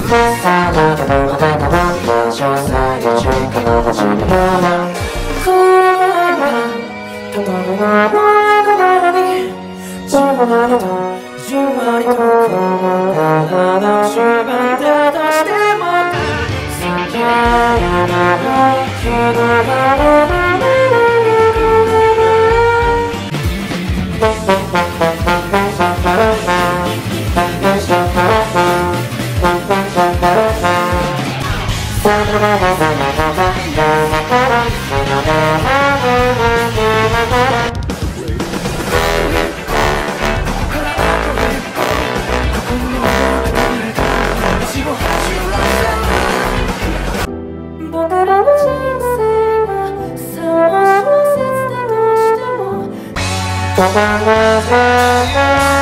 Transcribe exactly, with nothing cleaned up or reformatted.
あなたの肌の詳細をチェックの始めようなこれがたまらないにじわりとじわりとこの体を縛ってとしても叫ばないけど僕らの人生はそう小説だとしても